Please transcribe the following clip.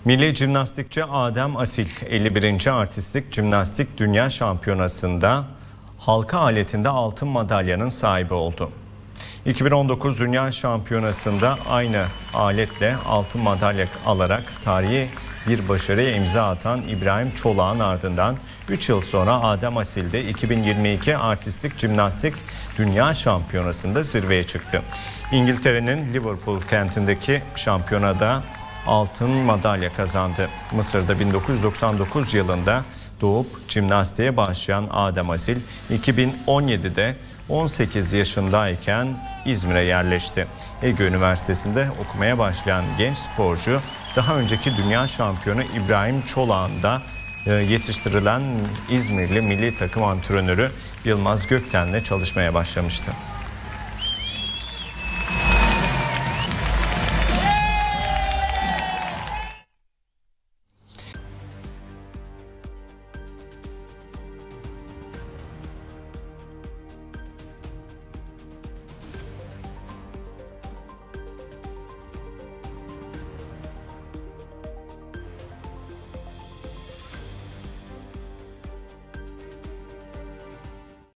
Milli jimnastikçi Adem Asil 51. Artistik Jimnastik Dünya Şampiyonası'nda halka aletinde altın madalyanın sahibi oldu. 2019 Dünya Şampiyonası'nda aynı aletle altın madalya alarak tarihi bir başarıya imza atan İbrahim Çolak'ın ardından 3 yıl sonra Adem Asil de 2022 Artistik Jimnastik Dünya Şampiyonası'nda zirveye çıktı. İngiltere'nin Liverpool kentindeki şampiyonada altın madalya kazandı. Mısır'da 1999 yılında doğup jimnastiğe başlayan Adem Asil 2017'de 18 yaşındayken İzmir'e yerleşti. Ege Üniversitesi'nde okumaya başlayan genç sporcu daha önceki dünya şampiyonu İbrahim Çolak'ın da yetiştirilen İzmirli milli takım antrenörü Yılmaz Gökten'le çalışmaya başlamıştı.